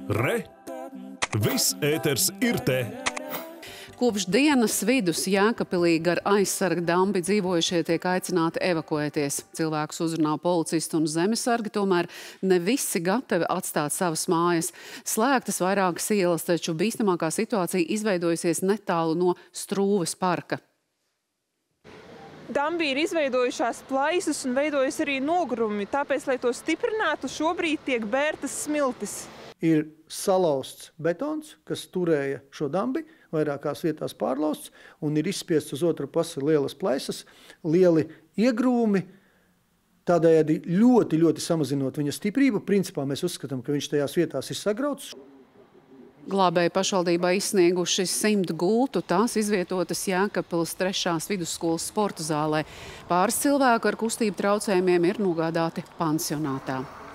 Re! Viss ēters ir te! Kopš dienas vidus Jēkabpilī gar aizsarga dambi dzīvojušie tiek aicināti evakuēties. Cilvēkus uzrunā policisti un zemesargi, tomēr ne visi gatavi atstāt savas mājas. Slēgtas vairākas ielas, taču bīstamākā situācija izveidojusies netālu no Strūves parka. Dambī ir izveidojušās plaisas un veidojas arī nogrumi, tāpēc, lai to stiprinātu, šobrīd tiek bērtas smiltis. Ir salauzts betons, kas turēja šo dambi, vairākās vietās pārlausts, un ir izspiests uz otru pusi lielas plaisas, lieli iegrūmi, tādējādi ļoti samazinot viņa stiprību. Principā mēs uzskatām, ka viņš tajās vietās ir sagrauts. Glābēji pašvaldībā izsnieguši 100 gultu, tās izvietotas Jēkabpiles 3. vidusskolas sporta zālē. Pāris cilvēku ar kustību traucējumiem ir nogādāti pansionātā.